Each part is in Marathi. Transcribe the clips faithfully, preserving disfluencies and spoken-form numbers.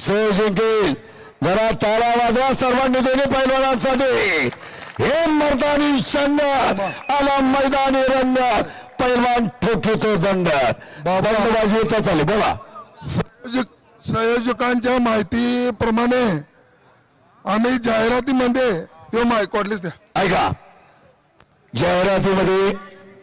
सो जिंकेल. जरा टाळा वाजवा सर्वांनी दोन्ही पैलवानांसाठी. हे मर्दानी छंद आला मैदानी रंग. पैलवान ठोकीतो दंड. दंडबाजी चालू. बोला. संयोजकांच्या माहितीप्रमाणे आम्ही जाहिरातीमध्ये ते माहिती वाटलीच द्या. ऐका, जाहिरातीमध्ये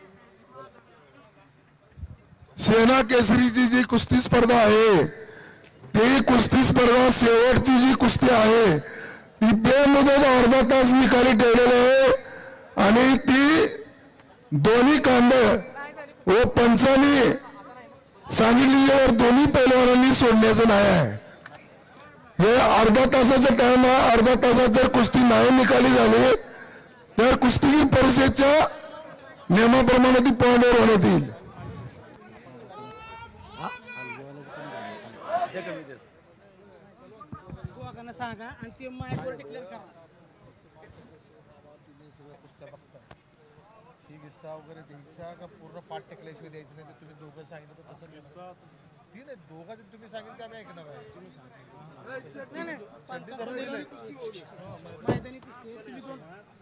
सेना केसरीची जी कुस्ती स्पर्धा आहे ती कुस्ती स्पर्धा शेवटची जी कुस्ती आहे ती बेमुदत अर्धा तास निकाली ठेवलेली आहे आणि ती दोन्ही कांड व पंचांनी सांगितलेल्यावर दोन्ही पैलवानांनी सोडण्याचं नाही आहे. हे अर्धा तासाचा टाइम आहे. अर्धा तासात जर कुस्ती नाही निकाली झाली तर कुस्तीगीर परिषदेच्या नियमाप्रमाणे ती पॉइंटवर होण्यात येईल. सांगा आणि ते मायकवर डिक्लेअर करा. ही किस्सा वगैरे द्यायचा का पूर्ण पाठ टेकल्याशिवाय द्यायचं नाही. तर तुम्ही दोघं सांगितलं तर तसं किस्सा ती नाही. दोघं तुम्ही सांगितलं ते आम्ही ऐकणार आहे. तुम्ही सांगितलं मैदानी कुस्ती तुम्ही दोन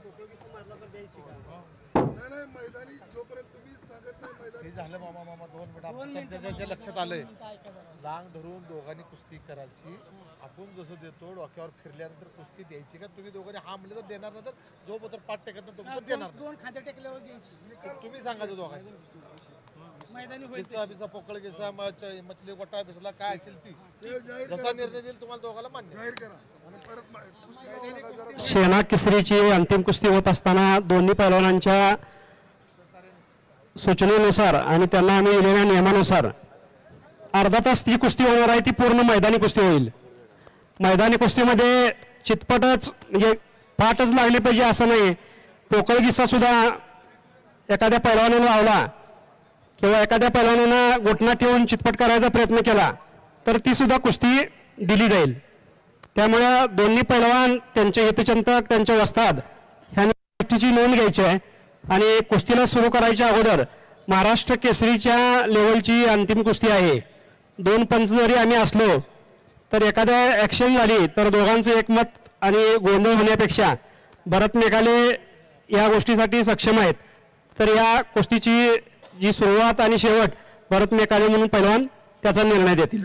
मैदानी जोपर्यंत तुम्ही सांगत नाही मैदानी झालं मामा मामा दोन मिनिट त्यांच्या लक्षात आलंय. लांग धरून दोघांनी कुस्ती करायची. आपण जसं देतो डोक्यावर फिरल्यानंतर कुस्ती द्यायची का तुम्ही दोघांनी हा म्हणले तर देणार नाही. तर जो पत्र पाठ टेकत नाही तो देणार. दोन खांदे टेकल्यावर द्यायची. तुम्ही सांगायचं दोघांनी. मैदानी किस्सा बिसा पोकळ किस्सा मछली गोटा बिसला काय असेल ती जसा निर्णय देईल तुम्हाला दोघांना मान्य. जाहीर करा आणि परत कुस्ती सेना केसरीची अंतिम कुस्ती होत असताना दोन्ही पैलवानांच्या सूचनेनुसार आणि त्यांना आम्ही दिलेल्या नियमानुसार अर्धा तास ती कुस्ती होणार आहे. ती पूर्ण मैदानी कुस्ती होईल. मैदानी कुस्तीमध्ये चितपटच म्हणजे पाठच लागली पाहिजे असं नाही. पोकळ किस्सा सुद्धा एखाद्या पैलवानाला लावला किंवा एखाद्या पैलवानानं गोठणा ठेवून चितपट करायचा प्रयत्न केला तर ती सुद्धा कुस्ती दिली जाईल. त्यामुळे दोन्ही पैलवान त्यांचे हितचिंतक त्यांचे वस्ताद ह्या गोष्टीची नोंद घ्यायची आहे आणि कुस्तीला सुरू करायच्या अगोदर महाराष्ट्र केसरीच्या लेवलची अंतिम कुस्ती आहे. दोन पंच जरी आम्ही असलो तर एखाद्या ॲक्शन झाली तर दोघांचं एकमत आणि गोंधळ होण्यापेक्षा भरत मेघाले या गोष्टीसाठी सक्षम आहेत. तर या कुस्तीची जी सुरुवात आणि शेवट भरत मेघाले म्हणून पैलवान त्याचा निर्णय देतील.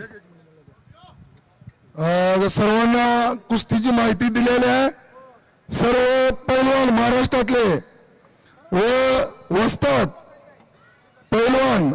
सर्वांना कुस्तीची माहिती दिलेली आहे. सर्व पैलवान महाराष्ट्रातले व वस्ताद पैलवान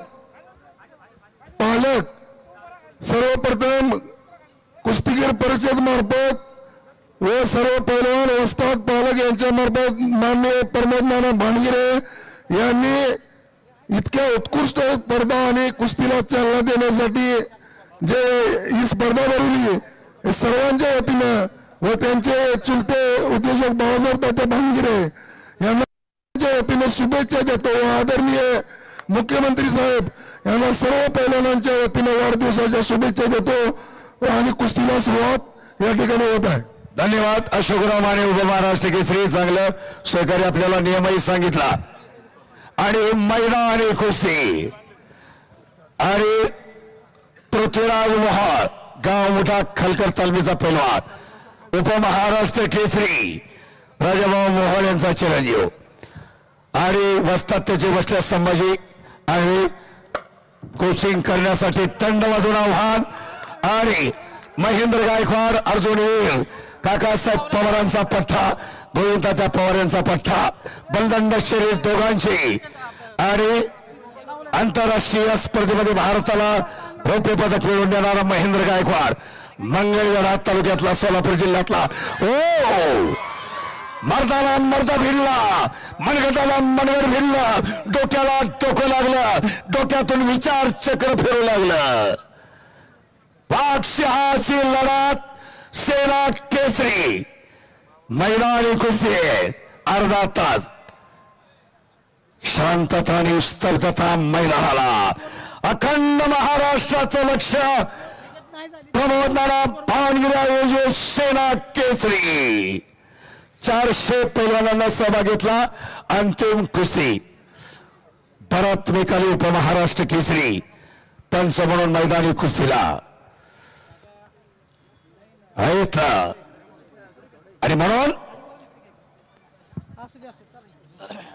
पालक सर्वप्रथम कुस्तीगीर परिषद मार्फत व सर्व पैलवान वस्ताद पालक यांच्या मार्फत माननीय प्रमोद नाना भांडगिरे यांनी इतक्या उत्कृष्ट स्पर्धा आणि कुस्तीला चालना देण्यासाठी जे ही स्पर्धा भरवली सर्वांच्या वतीनं व त्यांचे चुलते उद्योजक बाळासाहेब तात्या भांडगिरे यांना वतीने शुभेच्छा देतो. आदरणीय मुख्यमंत्री साहेब यांना सर्व पैलवानांच्या वतीने वाढदिवसाच्या शुभेच्छा देतो आणि कुस्तीला सुरुवात या ठिकाणी होत आहे. धन्यवाद. अशोकराव माने उभे महाराष्ट्र केसरी चांगलं सहकारी आपल्याला नियमही सांगितला आणि मैदानी कुस्ती आणि पृथ्वीराज मोहोळ गाव मोठा खलकर तालमीचा पैलवान उपमहाराष्ट्र केसरी राजाभाऊ मोहोळ यांचा चिरंजीव आणि वस्तात त्याचे बसल्या संभाजी आणि कोचिंग करण्यासाठी तंड वाजून आव्हान आणि महेंद्र गायकवाड अर्जुन वीर काकासाहेब पवारांचा पठ्ठा गोविंदाच्या पवार यांचा पठ्ठा बलदंड शर्यत दोघांची आणि आंतरराष्ट्रीय स्पर्धेमध्ये भारताला रौप्य पदक मिळवून देणारा महेंद्र गायकवाड मंगळवेढा तालुक्यातला सोलापूर जिल्ह्यातला. ओ मर्दाला मर्दा भिडला मनगटाला मनगर भिडलं डोक्याला डोकं लागलं डोक्यातून विचार चक्र फिरू लागलं. वाघसिंहाची लढत सेना केसरी मैदानी कुस्ती अर्धा तास शांतता आणि स्तब्धता मैदानाला. अखंड महाराष्ट्राचं लक्ष प्रमोद नाना भांडगिरे सेना केसरी चारशे पैलवानांना सहभाग घेतला. अंतिम कुस्ती भरत मेघाले उपमहाराष्ट्र केसरी पंच म्हणून मैदानी कुस्तीला आहेत आणि म्हणून असू दे असू दे, चला.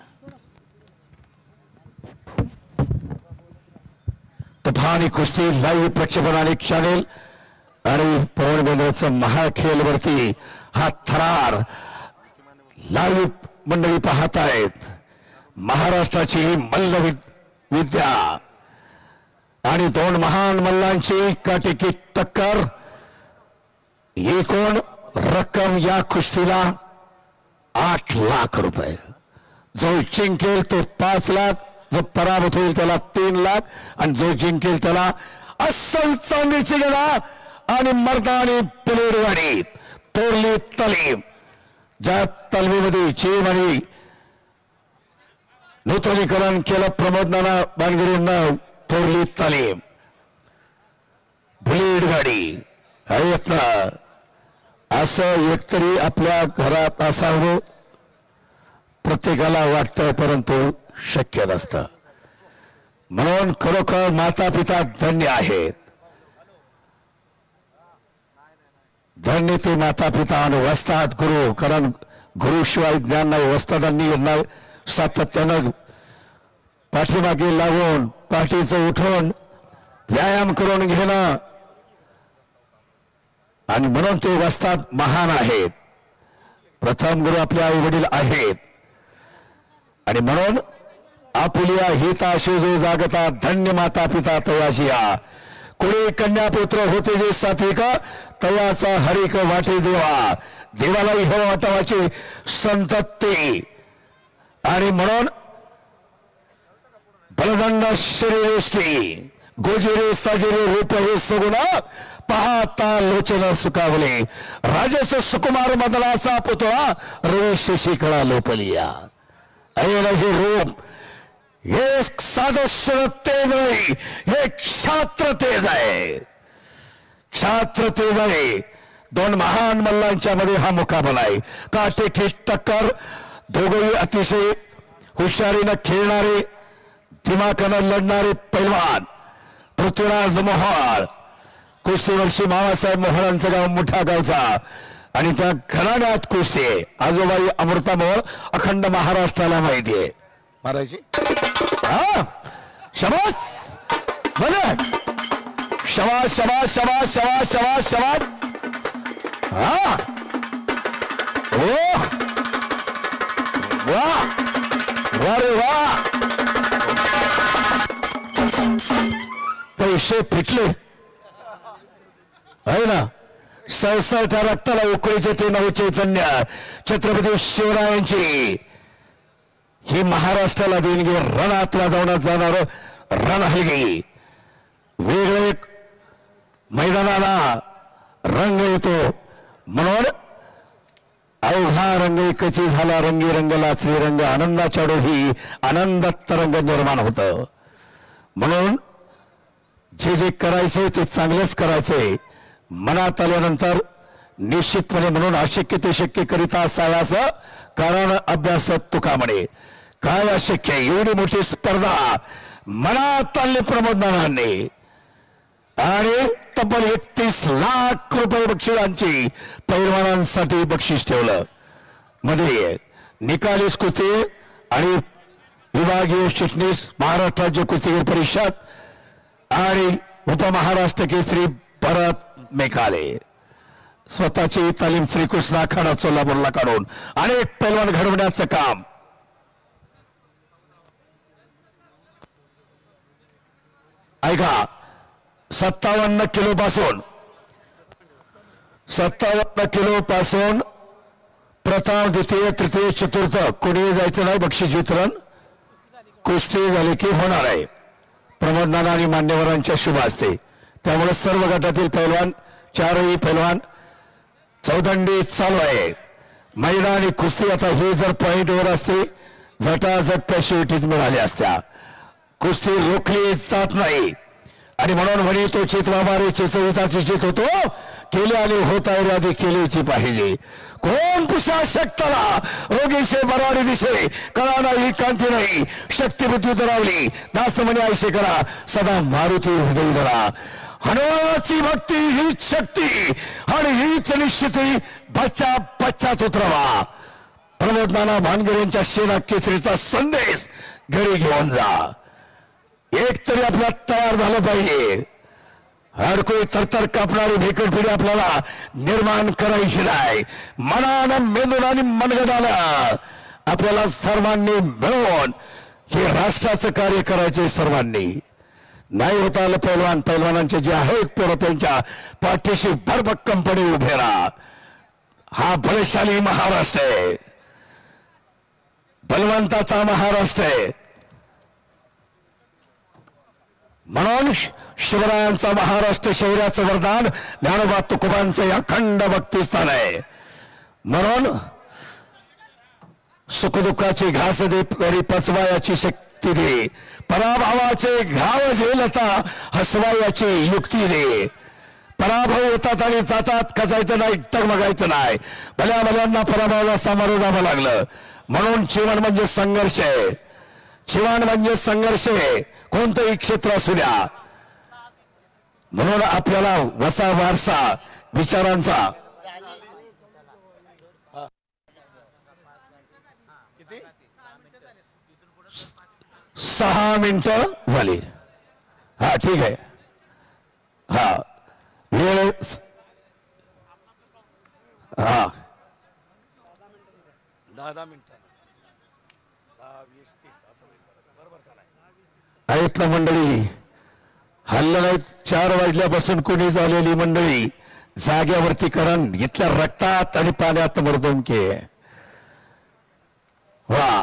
तुफानी कुस्ती लाईव्ह प्रक्षेपण अनेक चॅनेल आणि पवन बेंद्रेचं महाखेलवरती हा थरार लाईव्ह मंडळी पाहत आहेत. महाराष्ट्राची ही मल्ल विद- विद्या आणि दोन महान मल्लांची काटेकी टक्कर. एकूण रक्कम या कुस्तीला आठ लाख रुपये. जो जिंकेल तो पाच लाख, जो पराभूत होईल त्याला तीन लाख आणि जो जिंकेल त्याला अस्सल चांदीची गदा आणि मर्दानी प्लेडवाडी तोरली तालीम. ज्या तालमीमध्ये जीव आणि नूतनीकरण केलं प्रमोद नाना बाणगिरींना थोरली तालीम. बुलेट गाडी आहेत ना, असं एकतरी आपल्या घरात असावं प्रत्येकाला वाटतं, परंतु शक्य नसतं. म्हणून खरोखर माता पिता धन्य आहेत. धन्य ते माता पिता आणि वस्ताद गुरु, कारण गुरुशिवाय ज्ञान नाही. वस्तादांनी यांना सातत्यानं पाठीमागे लागून पाठीचं उठून व्यायाम करून घेणं आणि म्हणून ते वस्ताद महान आहेत. प्रथम गुरु आपले आई वडील आहेत आणि म्हणून आपुलिया हिताशे जो जागता धन्य माता पिता तयाशिया. कोणी कन्यापुत्र होते जे सात्विक तयाचा हरिक वाटे देवा. देवालाही हे वाटावाची संतती आणि म्हणून बलदंड शरीरेष्टी गोजिरे साजिरे रूप हे सगुण पाहता लोचन सुकावले. राजस सुकुमार मदनाचा पुतळा रवी शशिकळा लोपलिया. ऐन हे रूप हे साधस्य तेज नाही, हे क्षात्र तेज आहे. क्षात्र तेज आहे. दोन महान मल्लांच्या मध्ये हा मुकाबला आहे. काटेकी टक्कर. दोघेही अतिशय हुशारीनं खेळणारे, दिमाखानं लढणारे पैलवान. पृथ्वीराज मोहोळ कुस्ती वर्षी मामासाहेब मोहोळांचं गाव मोठा गावचा आणि त्या घराण्यात कुस्ती आहे. आजोबाई अमृता मोहोळ अखंड महाराष्ट्राला माहिती आहे. महाराजी हा शबास बघ, शबास शबास शबास शबास शबास शबास. हा ओ वा वा रे वा. पैसे फिटले आहे ना. सळसळत्या रक्ताला उकळीचे ते नवे चैतन्य छत्रपती शिवरायांची ही महाराष्ट्राला देणगी. रणात वाजवण्यात जाणार रण हलगी. वेगळे मैदानाला रंग येतो म्हणून अवघा रंग एकची झाला. रंगी रंगला श्रीरंग आनंदाच्या डोही आनंदात तरंग निर्माण होत. म्हणून जे जे करायचे ते चांगलेच करायचे. मनात आल्यानंतर निश्चितपणे म्हणून अशक्य ते शक्य करिता सायास कारण अभ्यास तुका म्हणे. काय अशक्य एवढी मोठी स्पर्धा मनात आणली प्रमोद नानांनी आणि तब्बल एकतीस लाख रुपये बक्षिसांची पैलवानांसाठी बक्षीस ठेवलं. मध्ये निकालीस कुस्ती आणि विभागीय चिटणीस महाराष्ट्र राज्य कुस्तीगीर परिषद आणि उपमहाराष्ट्र केसरी भरत मेकाले. स्वतःची तालीम श्रीकृष्ण आखाडा सोलापूरला काढून अनेक पैलवान घडवण्याचं काम. ऐका, सत्तावन्न किलो पासून सत्तावन्न किलो पासून प्रथम द्वितीय तृतीय चतुर्थ कोणी जायचं नाही. बक्षीस वितरण कुस्ती झाली की होणार आहे प्रमोद नाना आणि मान्यवरांच्या शुभ हस्ते. त्यामुळे सर्व गटातील पैलवान चारही पैलवान चौदंडी चालू आहे. मैदानी कुस्ती आता ही जर पॉइंटवर असते झटाझट पॅशिव्हिटीज मिळाल्या असत्या. कुस्ती रोखली जात नाही आणि म्हणून म्हणे तो चित वामारेची चविताची चित होतो केली आणि होता यादी केलीची पाहिजे. कोण पुषा शक्ताला रोगीशे बराडी दिसे कळा नाही कांती नाही शक्ती बुद्धी धरावली दास म्हणे आयशे करा सदा मारुती हृदय धरा. हनुमानाची भक्ती हीच शक्ती आणि आणि हीच निश्चिती बच्चा बच्चात उतरवा. प्रमोद नाना भानगरे यांच्या सेना केसरीचा संदेश घरी घेऊन जा. एक तरी आपल्याला तयार झालं पाहिजे. हडकोई थरथर कापणारी भेकटपिढी आपल्याला निर्माण करायची नाही. मनानं मेंदून आणि मनगटानं आपल्याला सर्वांनी मिळून हे राष्ट्राचं कार्य करायचे. सर्वांनी नाही होता आलं पैलवान पैलवानांचे जे आहेत पोरं त्यांच्या पाठीशी भरभक्कमपणे उभे राहा. हा बलशाली महाराष्ट्र आहे, बलवंताचा महाराष्ट्र आहे. म्हणून शिवरायांचा महाराष्ट्र शौर्याचं वरदान ज्ञानोबा तुकोबांचं या अखंड भक्तिस्थान आहे. म्हणून सुखदुःखाची घास दे तरी पचवायाची शक्ती दे, पराभवाचे घाव झेलता हसवायाची युक्ती दे. पराभव होतात आणि जातात, कसायचं नाही, टगमगायचं नाही. भल्या भल्यांना पराभवाला सामोरं जावं लागलं. म्हणून जीवन म्हणजे संघर्ष आहे. जीवन म्हणजे संघर्ष आहे, कोणतंही क्षेत्र असू द्या. म्हणून आपल्याला वसा वारसा विचारांचा सहा मिनिटं झाली. हा ठीक आहे. हा वेळ हा दहा दहा मिनिटं आहेत ना मंडळी. हल्लं नाहीत. चार वाजल्यापासून कोणी झालेली मंडळी जाग्यावरती करण इथल्या रक्तात आणि पाण्यात मर्दुमके. वा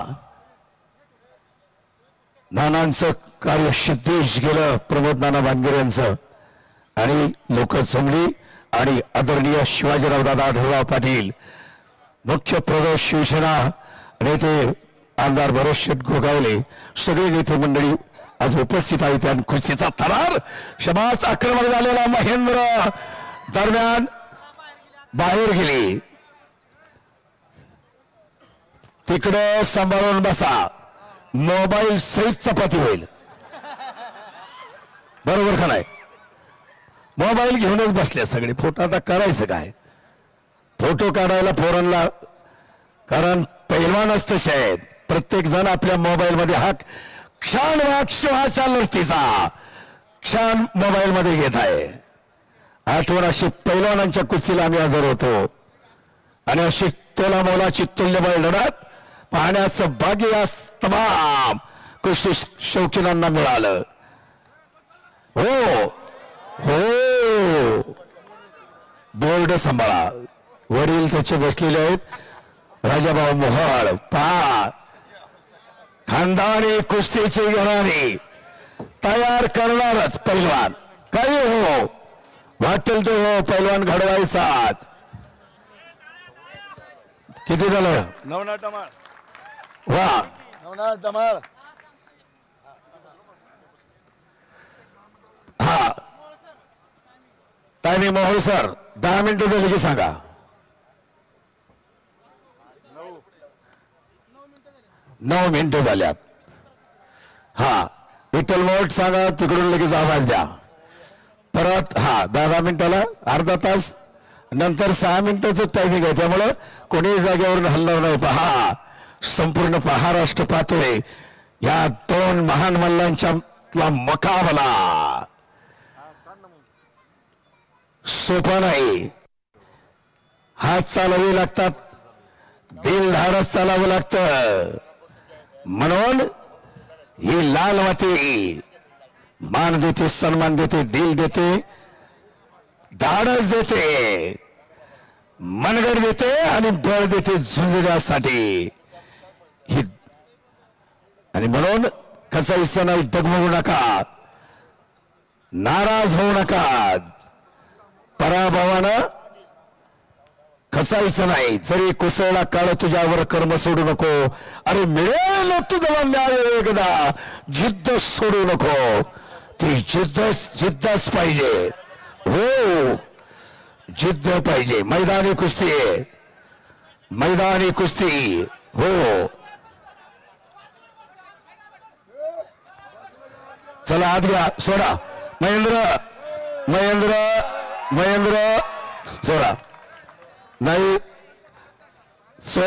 नानांचं कार्य सिद्धेश गेलं, प्रमोद नाना भानगरे यांचं, आणि लोक जमली. आणि आदरणीय शिवाजीराव दादा आढळराव पाटील, मुख्य प्रदेश शिवसेना नेते आमदार भरत शेठ गोगावले, सगळे नेते मंडळी आज उपस्थित आहेत. आणि कुस्तीचा थरार शबास आक्रमक झालेला महेंद्र दरम्यान बाहेर गेली. तिकडे सांभाळून बसा, मोबाईल सहित चपाती होईल. बरोबर का नाही? मोबाईल घेऊनच बसले सगळे. फोटो आता करायचं काय? फोटो काढायला फोरनला, कारण पैलवानच तसे आहेत. प्रत्येक जण आपल्या मोबाईल मध्ये हा क्षण वाक्षवाच्या लढतीचा क्षण मोबाईल मध्ये घेत आहे. आठवण अशी पैलवानांच्या कुस्तीला आम्ही हजर होतो आणि अशी तोला मोलाची तुल्यबळ लढत पाहण्याचं भाग्य या तमाम कुस्ती शौकीनांना मिळालं. हो हो बोर्ड सांभाळा. वडील त्याचे बसलेले आहेत राजाभाऊ मोहोळ. पहा खानदानी कुस्तीची घराणी तयार करणारच पैलवान. काही हो वाटेल तो हो पैलवान घडवायचा. किती झालं? नवनाथ टमाळ. वा नवनाथ टमाळ. हा टायमिंग मोहोळ सर दहा मिनिटं झाली की सांगा. नऊ मिनिटं झाल्यात. हा विठ्ठल मोठ सांगा, तिकडून लगेच आवाज द्या. परत हा दहा दहा मिनिटाला अर्धा तास नंतर सहा मिनिटाचं टायमिंग आहे, त्यामुळं कोणी जागेवरून हलणार नाही. पहा संपूर्ण महाराष्ट्र पाहतोय या दोन महान मल्लांच्या मुकाबला. सोपा नाही. हात चालवावे लागतात, दिल धाडस चालावं लागतं. म्हणून ही लाल माती मान देते, सन्मान देते, दिल देते, धाडस देते, मनगड देते आणि बळ देते झुंजण्यासाठी. ही आणि म्हणून कसा नाही, डगमगू नका, नाराज होऊ नका. पराभवानं खसायचं नाही. जरी कुसळला काळ तुझ्यावर कर्म सोडू नको. अरे मिळेल तुझा न्याय एकदा, जिद्द सोडू नको. ती जिद्द जिद्दच पाहिजे. हो जिद्द पाहिजे. मैदानी कुस्ती आहे, मैदानी कुस्ती. हो चला आत घ्या. सोडा महेंद्र महेंद्र महेंद्र सोडा नाही सो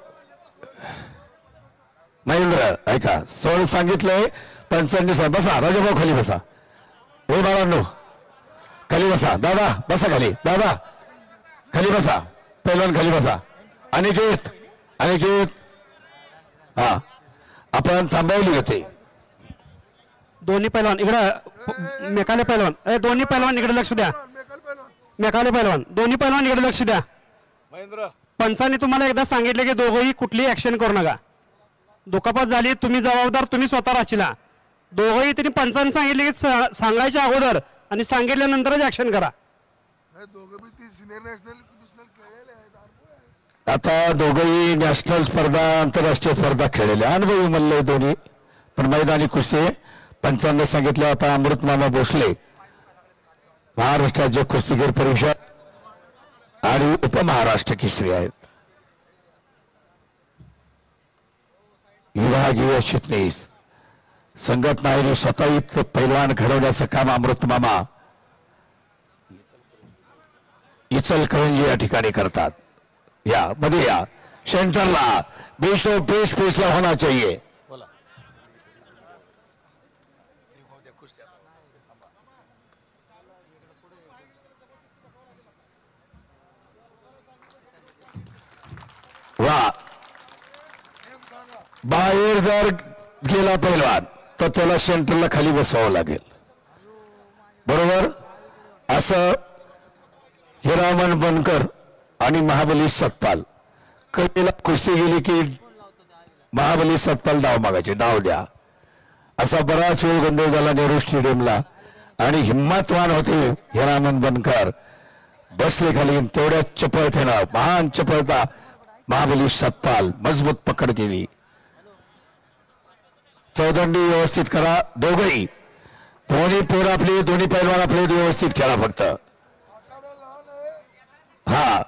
महेंद्र ऐका सोड सांगितलंय पंचांनी साहेब बसा राजाभाऊ खाली बसा हे बाळांनो खाली बसा दादा बसा खाली दादा खाली बसा पहिलवान खाली बसा अनिकेत अनिकेत हा आपण थांबवली होते दोन्ही पैलवान इकडं मेकाले पैलवान ए दोन्ही पैलवान इकडे लक्ष द्या मेकाले पैलवान दोन्ही पैलवान इकडे लक्ष द्या महेंद्र पंचांनी तुम्हाला एकदा सांगितले की दोघंही कुठलीही ऍक्शन करू नका दुखापत झाली तुम्ही जबाबदार तुम्ही स्वतः राहशीला दोघंही त्यांनी पंचांनी सांगितले की सा- सांगायच्या अगोदर आणि सांगितल्यानंतरच ऍक्शन करा दोघं बी ती सिनियर नॅशनल नॅशनल खेळलेले आहेत. आता दोघंही नॅशनल स्पर्धा आंतरराष्ट्रीय स्पर्धा खेळलेल्या अनुभवी म्हणले दोन्ही पण मैदानी कुस्ती पंचांनी सांगितलं आता अमृत मामा भोसले महाराष्ट्र राज्य कुस्तीगीर परिषद आणि उपमहाराष्ट्र केसरी आहेत विभागीय चिटणीस संघटना आणि स्वतः इथं पैलवान घडवण्याचं काम अमृत मामा इचलकरंजी या ठिकाणी करतात या मध्ये या सेंटरला बीस और बीस फीसला होना चाहिए वा बाहेर जर गेला पैलवान तर त्याला सेंटरला खाली बसवावं लागेल बरोबर असं हिरामन बनकर आणि महाबली सतपाल कधीला कुस्ती गेली की महाबली सतपाल डाव मागायचे डाव द्या असा बराच वेळ गोंधळ झाला नेहरू स्टेडियमला आणि हिम्मतवान होते हिरामन बनकर बसले खाली तेवढ्या चपळतेनं महान चपळता महाबली सतपाल मजबूत पकड केली चौदंडी व्यवस्थित करा दोघही दोन्ही पोर आपले दोन्ही पैलवान आपले व्यवस्थित खेळा फक्त हा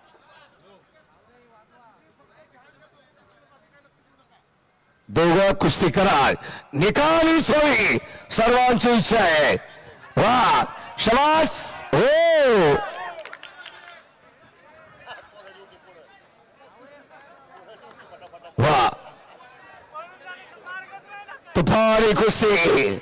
दोघं कुस्ती करा निकाली सोयी सर्वांची इच्छा आहे वा शबास हो वा तुफानी कुस्ती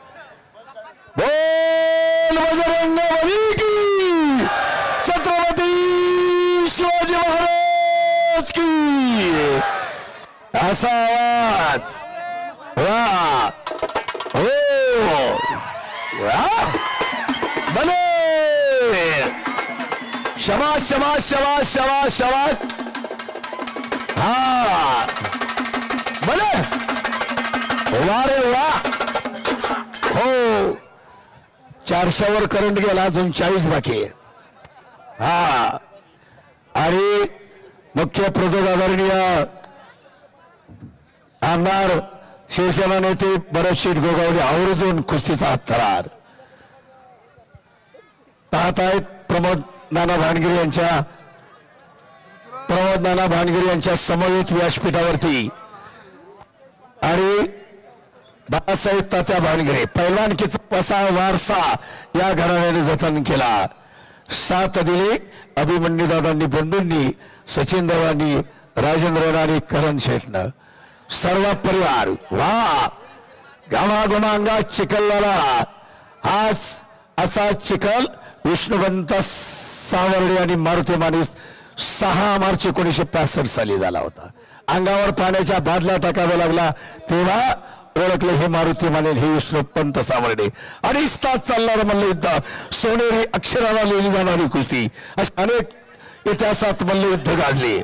बोल बजरंग बली की छत्रपती शिवाजी महाराज की असा आवाज वा हो वा भले शबाश शबाश शबाश शबाश शबाश हा भले वा रे वा हो चारशेवर करंट गेला अजून चाळीस बाकी आहे हा आणि मुख्य प्रजोग आदरणीय आमदार शिवसेना नेते भरत शेठ गोगावले आवर्जून कुस्तीचा हत्यार पाहत आहेत प्रमोद नाना भानगिरी यांच्या प्रमोद नाना भानगिरी यांच्या समवेत व्यासपीठावरती आणि बाळासाहेब तात्या भानगिरे पैलवानकीचा पसा वारसा या घराण्याने जतन केला साथ दिली अभिमन्यू दादांनी बंधूंनी सचिन दादांनी राजेंद्र आणि करण शेठनं सर्व परिवार वा घामाघुमांगात चिखलला आज असा चिखल विष्णुवंत सावर्डे आणि मारुती माणूस सहा मार्च एकोणीसशे पासष्ट साली झाला होता अंगावर पाण्याच्या बादल्या टाकाव्या लागला तेव्हा ओळखले हे मारुती माने हे विष्णुपंत सावर्डे अडीच तास चालणार मल्लयुद्ध सोनेरी अक्षराला लिहिली जाणारी कुस्ती अशा अनेक इतिहासात मल्लयुद्ध गाजले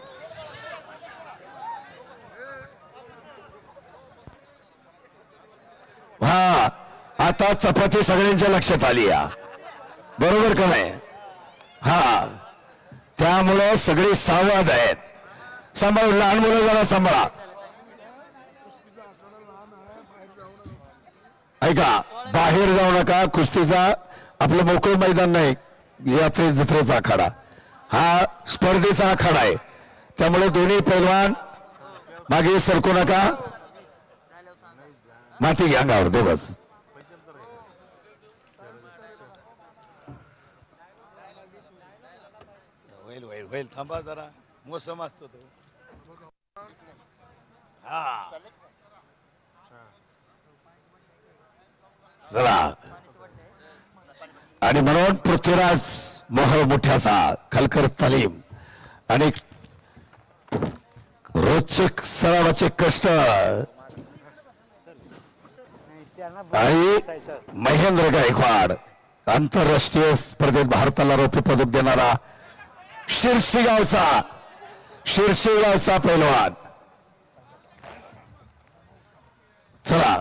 हा आता चपाती सगळ्यांच्या लक्षात आली या बरोबर का नाही हा त्यामुळं सगळे सावध आहेत सांभाळून लहान मुलं जरा सांभाळा ऐका बाहेर जाऊ नका कुस्तीचा आपलं मोकळं मैदान नाही यात्रे जत्रेचा आखाडा हा स्पर्धेचा आखाडा आहे त्यामुळे दोन्ही पैलवान मागे सरकू नका माती घ्या अंगावर दोघच होईल होईल होईल थांबा जरा मोसम असतो तो हा चला आणि म्हणून पृथ्वीराज मोहळ मोठ्याचा खलकर तालीम आणि रोजचे सरावाचे कष्ट आणि महेंद्र गायकवाड आंतरराष्ट्रीय स्पर्धेत भारताला रौप्य पदक देणारा शिरशी गावचा शिरशी गावचा पैलवान. चला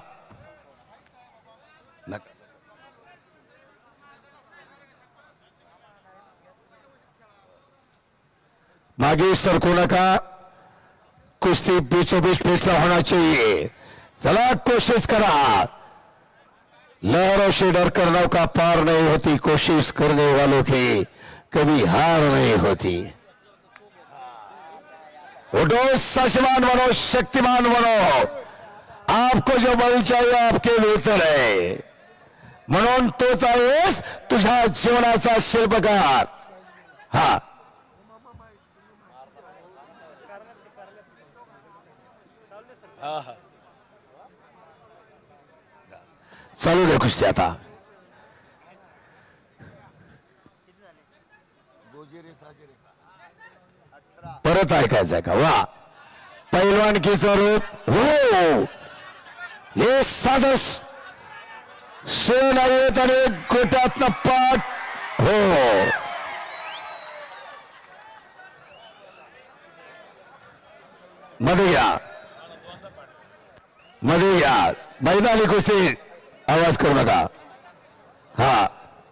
मागे सरकू नका. कुश्ती बीचों बीच फैसला होना चाहिए. चला कोशिश करा. लहरों से डर कर नौका पार नहीं होती. कोशिश करने वालों की कभी हार नहीं होती. उठो शक्तिमान बनो शक्तिमान बनो. आपको जो बल चाहिए आपके भीतर है म्हणून तोच आहेस तुझ्या जीवनाचा शिल्पकार. हा चालू दे कुस्ती आता. परत ऐकायचंय का? वा पैलवानकीचं रूप. हो हे साधस शेण आहेत आणि गोट्यातनं पाठ. हो मध्ये या मध्ये या. मैदानी कुस्ती आवाज करू नका. हा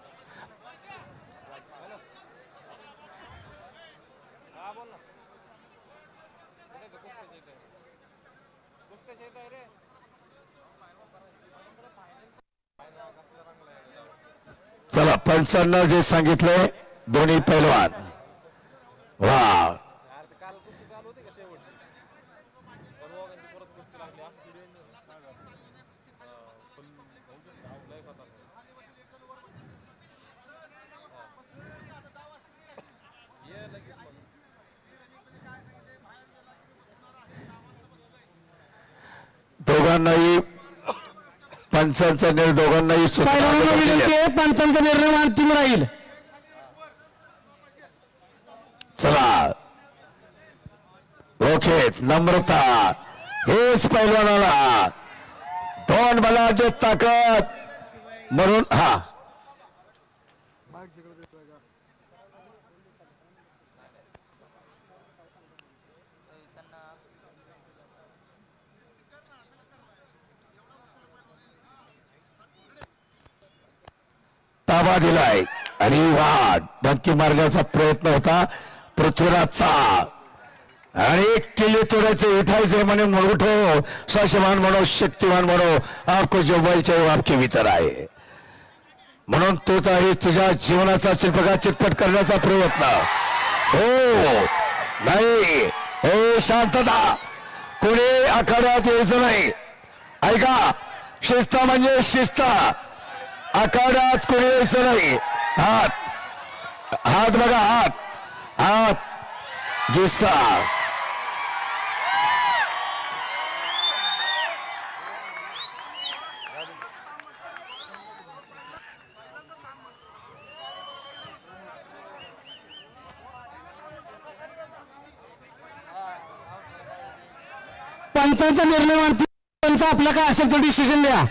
चला पंचांना जे सांगितले दोन्ही पैलवान. वा दोघांनाही पंचांचा निर्णय दोघांनाही पैलवानांना विनंती आहे, पंचांचा निर्णय अंतिम राहील. चला ओके. नम्रता हेच पैलवानाला दोन बलाढ्य ताकद म्हणून. हा ताबा दिलाय आणि वा डंकी मारण्याचा प्रयत्न होता पृथ्वीराजचा आणि किल्ले तोडायचे उठायचे म्हणे उठो स्वाभिमान म्हणो शक्तिमान म्हणो आपको जो बल चाहिए आपके भीतर आहे. म्हणून तोच आहे तुझ्या जीवनाचा शिल्पकार चितपट करण्याचा प्रयत्न. हो नाही हे शांतता. कोणी आखाड्यात यायचं नाही. ऐका शिस्त म्हणजे शिस्त. आखाड्यात कोणी यायचं नाही. हात हात बघा हात हात गिस्सा. पंचांचा निर्णय अंतिम. पंच आपला काय असेल तो डिसिजन द्या.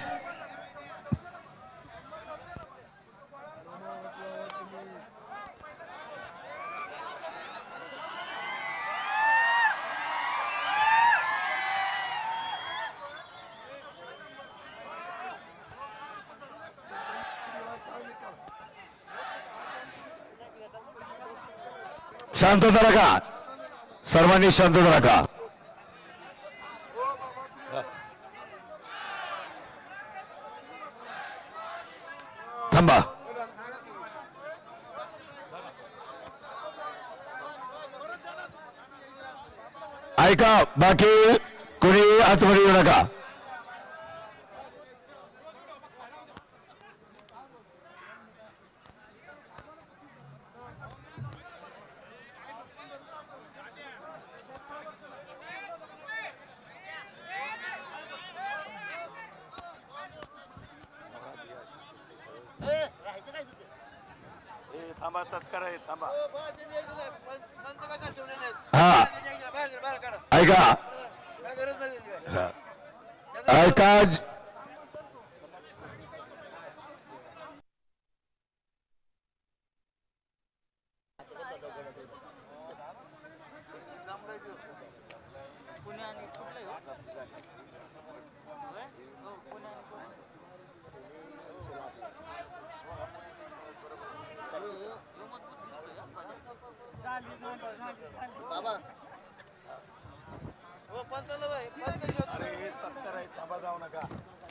शांतता राखा. सर्वांनी शांतता राखा. थांबा. ऐका बाकी कोणी आतमध्ये येऊ नका. थांबा सत्कार आहे थांबा हा ऐका हा. ऐका अरे हे सत्कार आहे थांबा जाऊ नका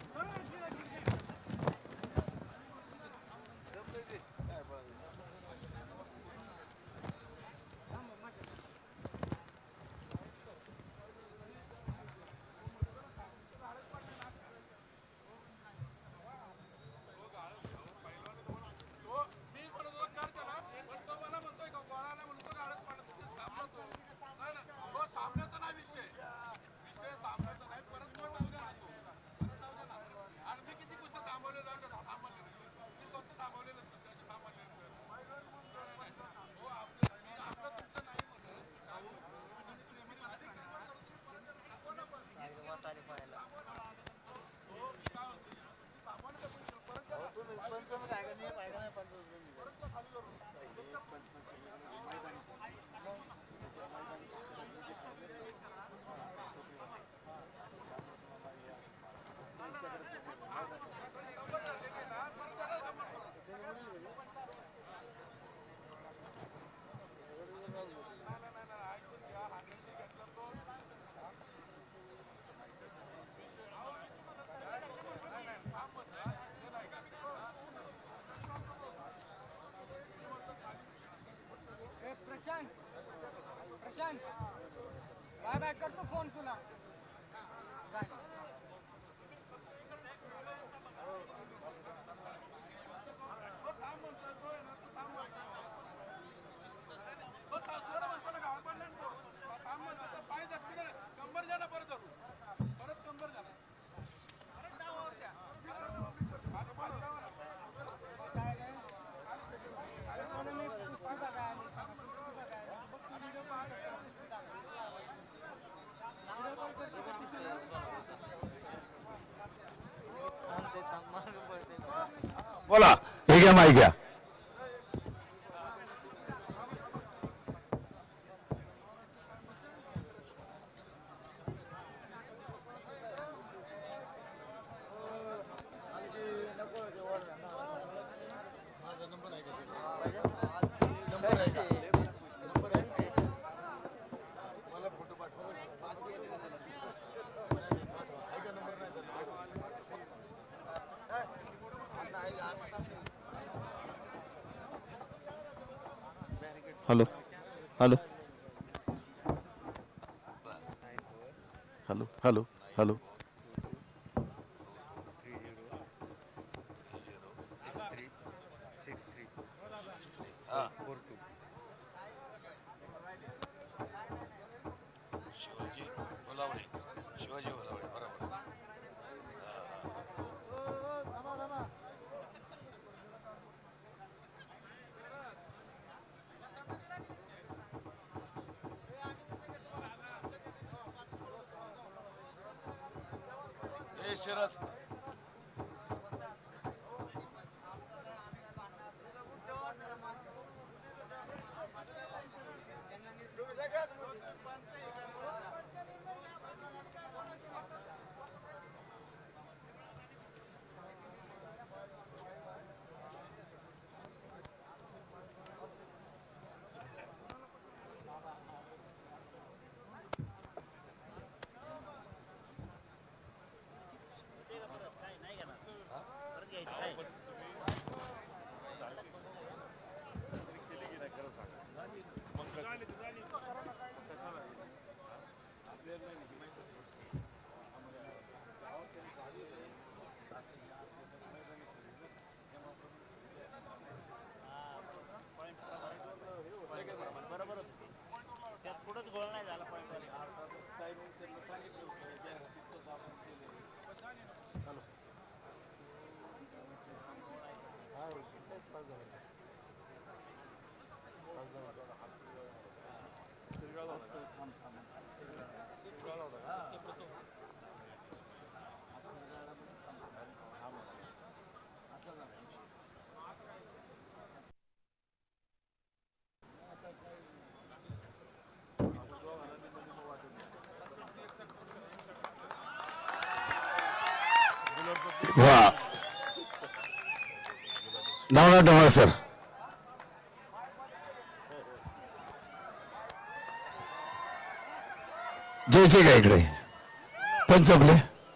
प्रशांत प्रशांत काय बॅट करतो फोन तुला बोला हे घ्या माहिती घ्या hello hello hello hello hello Shivaji Bolawade Shivaji Bolawade बरोबर हे शरद वा नवनाथ डोंगरे सर जयचे का इकडे पंच आपले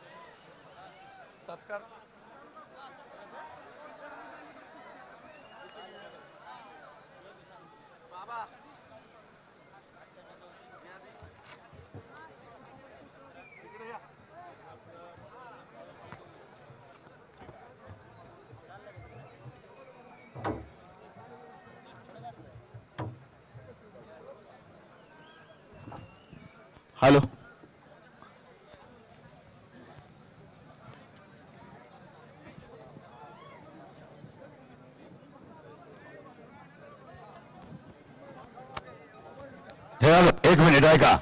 हॅलो हे हॅलो एक मिनिट ऐका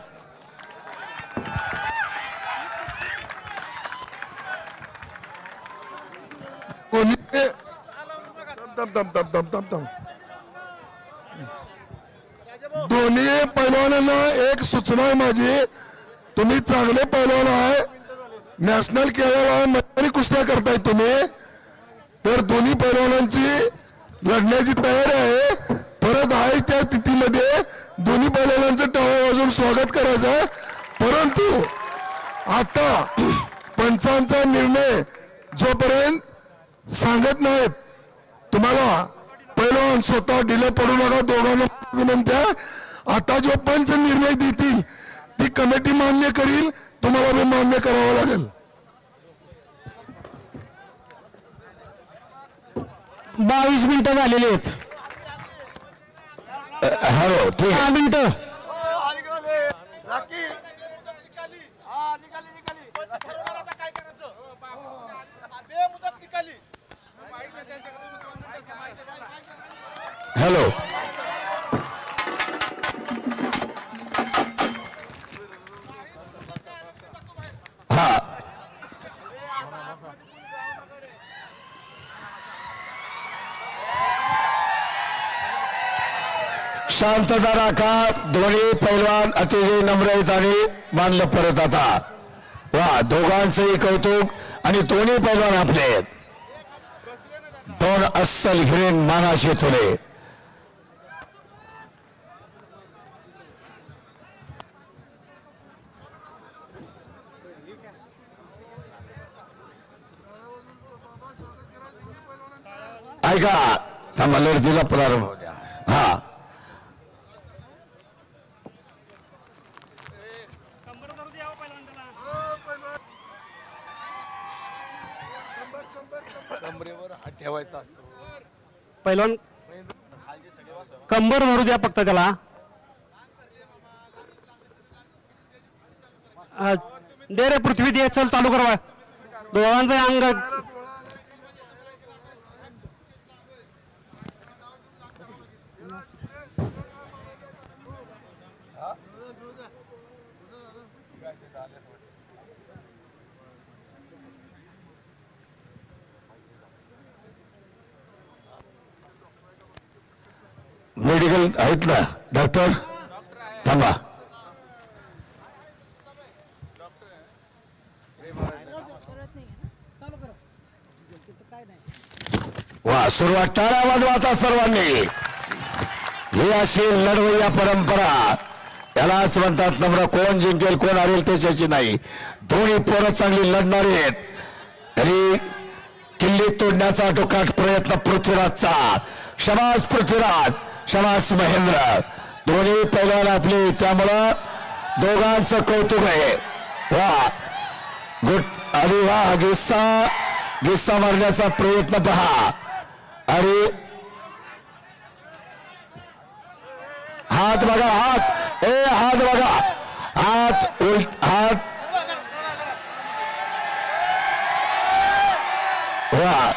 कोणी तम तम तम तम तम तम दोन्ही पैलवानांना एक सूचना आहे माझी, तुम्ही चांगले पैलवान आहे, नॅशनल खेळाला मैदानी कुस्त्या करताय तुम्ही, तर दोन्ही पैलवानांची लढण्याची तयारी आहे. परत आहे त्या तिथीमध्ये दोन्ही पैलवानांचं टाळ्या वाजवून स्वागत करायचं आहे. परंतु आता पंचांचा निर्णय जोपर्यंत सांगत नाहीत, तुम्हाला पैलवान स्वतः ढिले पडू नका. दोघांना विनंती आहे, आता जो पंच निर्णय देतील ती कमिटी मान्य करील, तुम्हाला बी मान्य करावं लागेल. बावीस मिनिटं झालेली आहेत. हॅलो ठीक दहा आहे मिनिटं हॅलो हा शांतता राखा. दोन्ही पैलवान अतिशय नम्रतेने मानलं परत आता. वा दोघांचंही कौतुक आणि दोन्ही पैलवान आपले आहेत. दोन अस्सल हिरेन मानाशी तुले. ऐका थांबा लढतीला प्रारंभ होऊ द्या. हा कमरेवर हात ठेवायचा असतो. पैलवान कंबर भरू द्या फक्त त्याला. हा, दे रे पृथ्वी दे, चल चालू करवा दोघांचं अंग. मेडिकल आहेत ना डॉक्टर? थांबा. वा सुरुवात टाळ्या वाजवाचा सर्वांनी. ही अशी लढवय्या परंपरा, यालाच म्हणतात नम्र. कोण जिंकेल कोण हरेल त्याच्याची नाही. दोन्ही पोरं चांगली लढणारी आहेत. तरी किल्ली तोडण्याचा आटोकाट प्रयत्न पृथ्वीराजचा. शबास पृथ्वीराज, शबास महेंद्र. दोन्ही पैलवान आपले, त्यामुळं दोघांचं कौतुक आहे. वा गुट आणि वा गिस्सा गिस्सा मारण्याचा प्रयत्न पहा. आणि हात बघा, हात ए हात बघा, हात उलट, हात वा.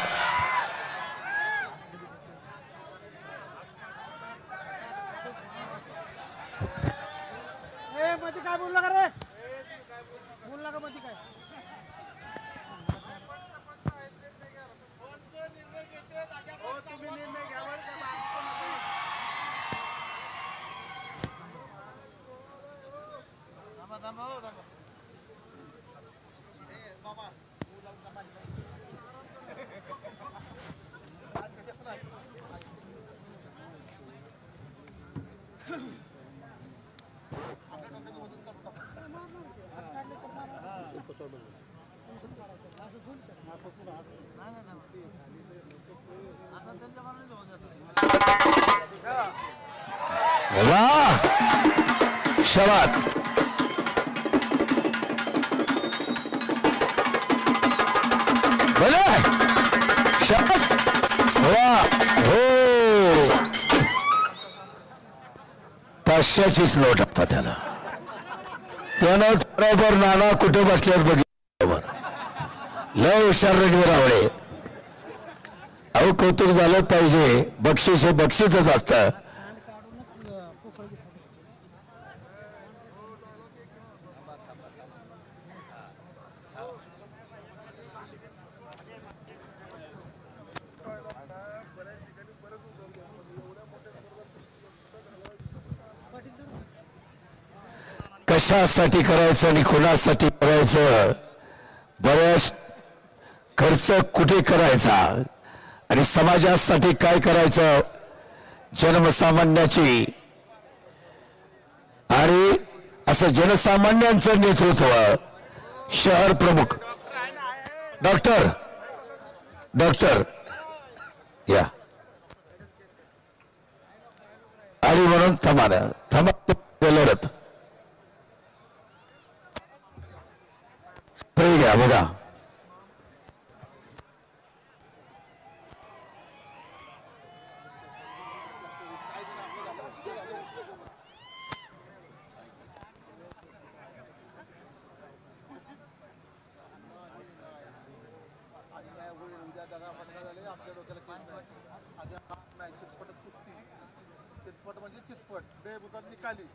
ए मध्ये काय बोलला का रे? बोलला का मध्ये काय? वाह शाबाश बोले शाबाश वाह हो पाचशेचीच नोट आता त्याला त्यानं बरोबर नाना कुठे बसल्यात बघितल्यावर लय हुशार रणवीर आवडे अहो कौतुक झालं पाहिजे बक्षीस हे बक्षीसच असतं कशासाठी करायचं आणि कोणासाठी करायचं बऱ्याच खर्च कुठे करायचा आणि समाजासाठी काय करायचं जनसामान्याची आणि असं जनसामान्यांचं नेतृत्व शहर प्रमुख डॉक्टर डॉक्टर या आणि म्हणून थमाना थमा लढत स्प्रे घ्या बघा चितपट म्हणजे चितपट बेबुदात निकाली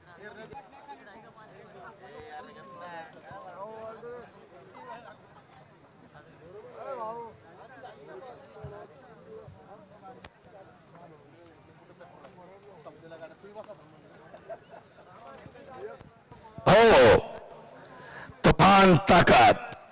हो तुफान ताकद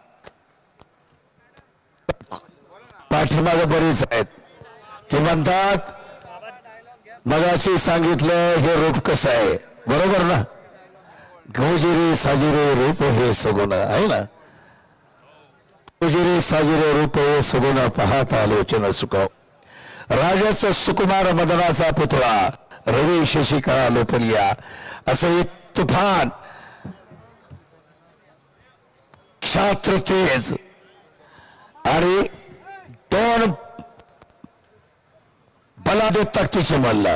पाठीमागे बरीच आहेत ते म्हणतात मगाशी सांगितलं हे रूप कसं आहे बरोबर ना गोजिरे साजिरे रूप हे सगुण आहे ना गोजिरे साजिरे रूप हे सगुण पाहत आलोचन सुख राजाचा सुकुमार मदनाचा पुतळा रवी शशिकाळा लोपलिया असं एक तुफान क्षात्र तेज आणि दोन बलाढ्य ताकदीचे मल्ल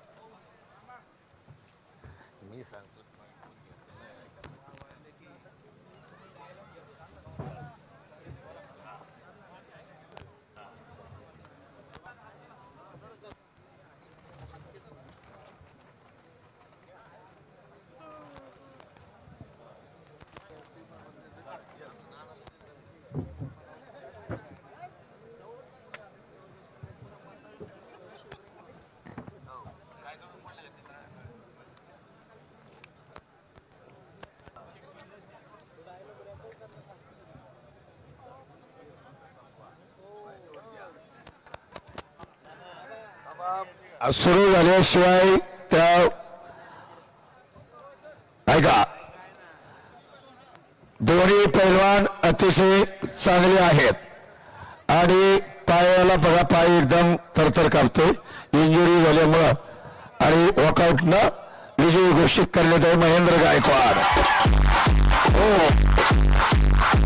सुरू झाल्याशिवाय त्या ऐका दोन्ही पैलवान अतिशय चांगले आहेत आणि पायाला बघा पाय एकदम थरथर कापतोय इंजुरी झाल्यामुळं आणि वॉकआउटनं विजयी घोषित करण्यात आहे महेंद्र गायकवाड हो